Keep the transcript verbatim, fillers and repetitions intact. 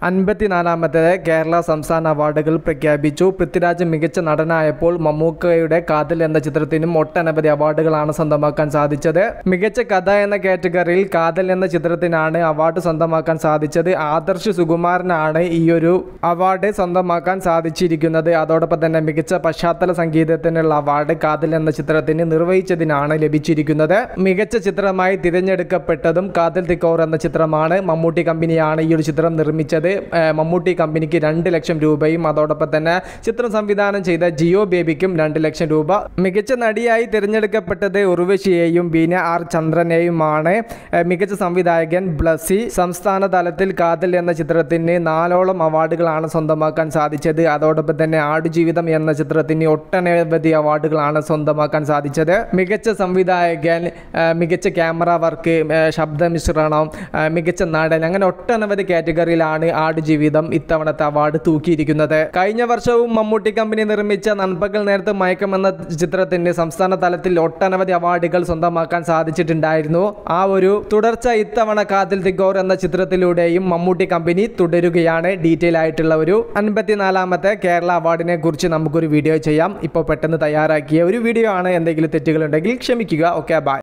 അൻപത്തിനാലാമത്തെ കേരള സംസ്ഥാന അവാർഡുകൾ പ്രഖ്യാപിച്ചു. പൃഥ്വിരാജ് മികച്ച നടനായപ്പോൾ മമ്മൂക്കയുടെ കാതൽ എന്ന ചിത്രത്തിനും ഒട്ടനവധി അവാർഡുകളാണ് സ്വന്തമാക്കാൻ സാധിച്ചത്. മികച്ച കഥ എന്ന കാറ്റഗറിയിൽ കാതൽ എന്ന ചിത്രത്തിനാണ് അവാർഡ് സ്വന്തമാക്കാൻ സാധിച്ചത്. ആദർശ് സുകുമാരനാണ് ഈ ഒരു അവാർഡ് സ്വന്തമാക്കാൻ സാധിച്ചിരിക്കുന്നത്. അതോടൊപ്പം തന്നെ മികച്ച പശ്ചാത്തല സംഗീതത്തിനുള്ള അവാർഡ് കാതൽ എന്ന ചിത്രത്തിന് നിർവഹിച്ചതിനാണ് ലഭിച്ചിരിക്കുന്നത്. മികച്ച ചിത്രമായി തിരഞ്ഞെടുക്കപ്പെട്ടതും കാതൽ തിക്കോർ എന്ന ചിത്രമാണ്. മമ്മൂട്ടി കമ്പനിയാണ് ഈ ഒരു ചിത്രം നിർമ്മിച്ചത്. മമ്മൂട്ടി കമ്പനിക്ക് രണ്ട് ലക്ഷം രൂപയും അതോടൊപ്പം തന്നെ ചിത്രം സംവിധാനം ചെയ്ത ജിയോ ബേബിക്കും രണ്ട് ലക്ഷം രൂപ. മികച്ച നടിയായി തിരഞ്ഞെടുക്കപ്പെട്ടത് ഉർവശിയെയും ബീന ആർ ചന്ദ്രനെയുമാണ്. മികച്ച സംവിധായകൻ ബ്ലസി. സംസ്ഥാന തലത്തിൽ കാതൽ എന്ന ചിത്രത്തിന് നാലോളം അവാർഡുകളാണ് സ്വന്തമാക്കാൻ സാധിച്ചത്. അതോടൊപ്പം തന്നെ ആടുജീവിതം എന്ന ചിത്രത്തിന് ഒട്ടനവധി അവാർഡുകളാണ് സ്വന്തമാക്കാൻ സാധിച്ചത്. മികച്ച സംവിധായകൻ, മികച്ച ക്യാമറ വർക്ക്, ശബ്ദമിശ്രണം, മികച്ച നടൻ, അങ്ങനെ ഒട്ടനവധി കാറ്റഗറിയിലാണ് ആടുജീവിതം ഇത്തവണത്തെ അവാർഡ് തൂക്കിയിരിക്കുന്നത്. കഴിഞ്ഞ വർഷവും മമ്മൂട്ടി കമ്പനി നിർമ്മിച്ച നൻപകൽ നേരത്ത് മയക്കം എന്ന ചിത്രത്തിന് സംസ്ഥാന തലത്തിൽ ഒട്ടനവധി അവാർഡുകൾ സ്വന്തമാക്കാൻ സാധിച്ചിട്ടുണ്ടായിരുന്നു. ആ ഒരു തുടർച്ച ഇത്തവണ കാതൽ തിക്കോർ എന്ന ചിത്രത്തിലൂടെയും മമ്മൂട്ടി കമ്പനി തുടരുകയാണ്. ഡീറ്റെയിൽ ആയിട്ടുള്ള ഒരു അൻപത്തിനാലാമത്തെ കേരള അവാർഡിനെ കുറിച്ച് നമുക്കൊരു വീഡിയോ ചെയ്യാം. ഇപ്പോൾ പെട്ടെന്ന് തയ്യാറാക്കിയ ഒരു വീഡിയോ ആണ്. എന്തെങ്കിലും തെറ്റുകളുണ്ടെങ്കിൽ ക്ഷമിക്കുക. Okay, by.